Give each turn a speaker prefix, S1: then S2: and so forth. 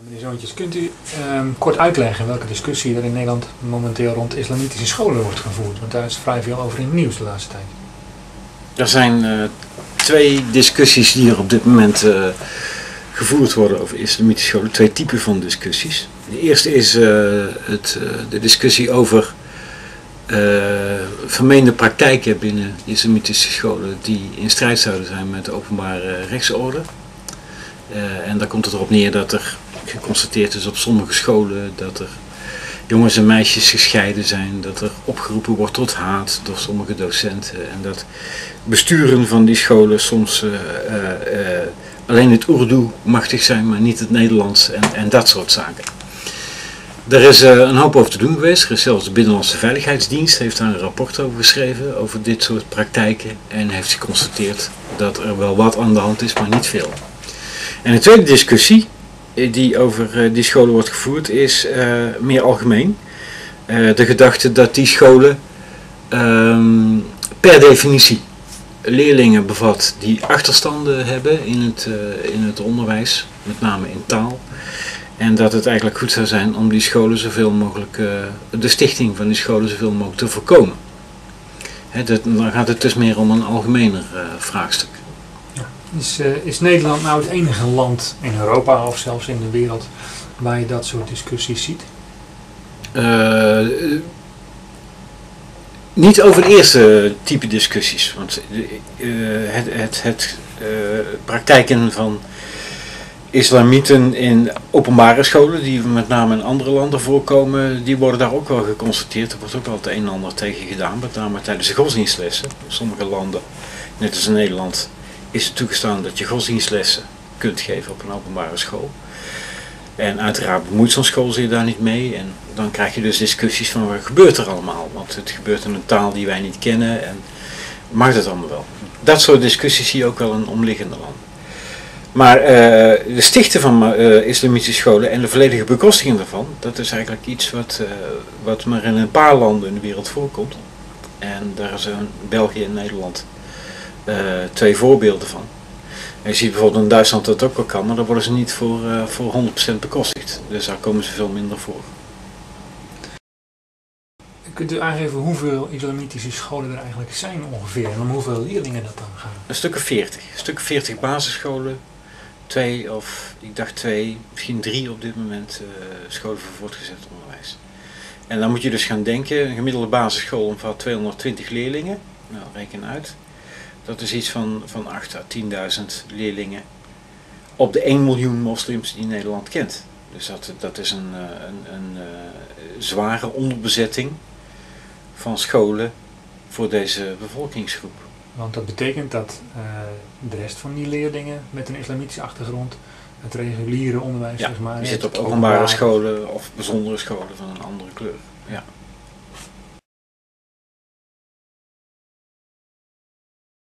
S1: Meneer Zoontjes, kunt u kort uitleggen welke discussie er in Nederland momenteel rond islamitische scholen wordt gevoerd? Want daar is vrij veel over in het nieuws de laatste tijd.
S2: Er zijn twee discussies die er op dit moment gevoerd worden over islamitische scholen. Twee typen van discussies. De eerste is de discussie over vermeende praktijken binnen islamitische scholen die in strijd zouden zijn met de openbare rechtsorde. En daar komt het erop neer dat er geconstateerd is op sommige scholen dat er jongens en meisjes gescheiden zijn, dat er opgeroepen wordt tot haat door sommige docenten en dat besturen van die scholen soms alleen het Urdu machtig zijn, maar niet het Nederlands en dat soort zaken. Er is een hoop over te doen geweest. Er is zelfs de Binnenlandse Veiligheidsdienst heeft daar een rapport over geschreven, over dit soort praktijken, en heeft geconstateerd dat er wel wat aan de hand is, maar niet veel. En de tweede discussie die over die scholen wordt gevoerd is meer algemeen. De gedachte dat die scholen per definitie leerlingen bevat die achterstanden hebben in het onderwijs, met name in taal. En dat het eigenlijk goed zou zijn om die scholen zoveel mogelijk, de stichting van die scholen zoveel mogelijk te voorkomen. Dan gaat het dus meer om een algemener vraagstuk.
S1: Is Nederland nou het enige land in Europa of zelfs in de wereld waar je dat soort discussies ziet?
S2: Niet over het eerste type discussies, want praktijken van islamieten in openbare scholen, die met name in andere landen voorkomen, die worden daar ook wel geconstateerd. Er wordt ook wel het een en ander tegen gedaan, met name tijdens de godsdienstlessen. In sommige landen, net als in Nederland, is het toegestaan dat je godsdienstlessen kunt geven op een openbare school. En uiteraard bemoeit zo'n school zich daar niet mee. En dan krijg je dus discussies van wat gebeurt er allemaal. Want het gebeurt in een taal die wij niet kennen en mag het allemaal wel. Dat soort discussies zie je ook wel in omliggende landen. Maar de stichten van islamitische scholen en de volledige bekostiging daarvan, dat is eigenlijk iets wat maar in een paar landen in de wereld voorkomt. En daar zijn België en Nederland twee voorbeelden van. En je ziet bijvoorbeeld in Duitsland dat het ook wel kan, maar daar worden ze niet voor 100% bekostigd. Dus daar komen ze veel minder voor.
S1: Kunt u aangeven hoeveel islamitische scholen er eigenlijk zijn ongeveer en om hoeveel leerlingen dat dan gaat?
S2: Een stuk of 40. Een stuk of 40 basisscholen, misschien 3 op dit moment scholen voor voortgezet onderwijs. En dan moet je dus gaan denken, een gemiddelde basisschool omvat 220 leerlingen. Nou, reken uit. Dat is iets van 8.000 à 10.000 leerlingen op de 1 miljoen moslims die Nederland kent. Dus dat is een zware onderbezetting van scholen voor deze bevolkingsgroep.
S1: Want dat betekent dat de rest van die leerlingen met een islamitische achtergrond het reguliere onderwijs,
S2: ja,
S1: zeg maar,
S2: die zitten op openbare scholen of bijzondere scholen van een andere kleur. Ja.